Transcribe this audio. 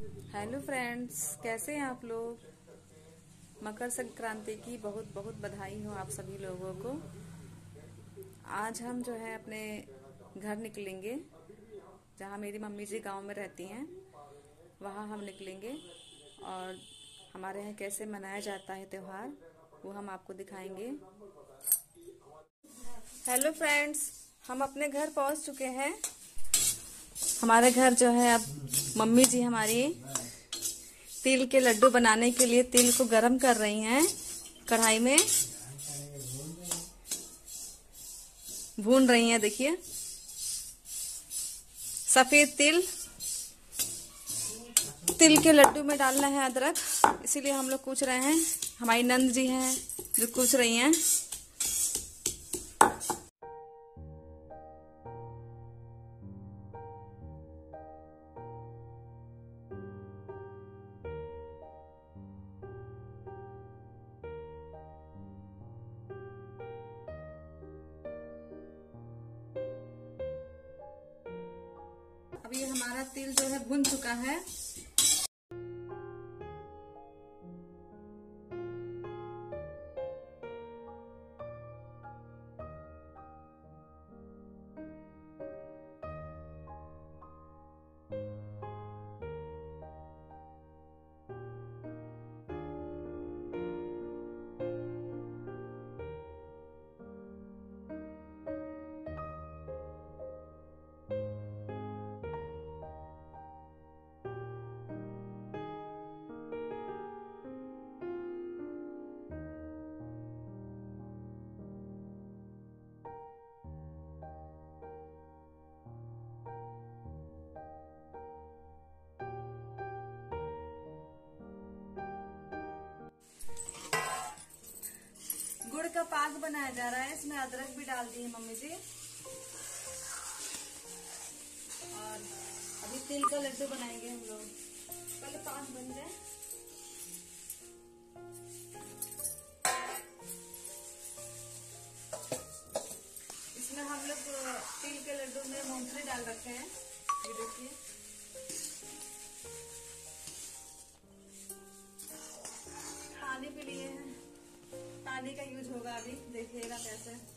Hello friends, कैसे हैं आप लोग। मकर संक्रांति की बहुत बहुत बधाई हो आप सभी लोगों को। आज हम जो है अपने घर निकलेंगे, जहाँ मेरी मम्मी जी गांव में रहती हैं, वहाँ हम निकलेंगे और हमारे यहाँ कैसे मनाया जाता है त्योहार वो हम आपको दिखाएंगे। हेलो फ्रेंड्स, हम अपने घर पहुँच चुके हैं। हमारे घर जो है अब मम्मी जी हमारी तिल के लड्डू बनाने के लिए तिल को गरम कर रही हैं, कढ़ाई में भून रही हैं। देखिए, सफेद तिल तिल के लड्डू में डालना है अदरक, इसीलिए हम लोग कूच रहे हैं। हमारी नंद जी हैं जो कूच रही हैं। अब ये हमारा तिल जो है भुन चुका है। गुड़ का पाक बनाया जा रहा है, इसमें अदरक भी डाल दी है मम्मी जी। और अभी तिल का लड्डू बनाएंगे हम लोग। पहले पाक बन जाए। इसमें हम लोग तिल के लड्डू में मूंगफली डाल रखे हैं, ये देखिए। पानी भी लिए हैं, पानी का यूज होगा अभी, देखिएगा कैसे।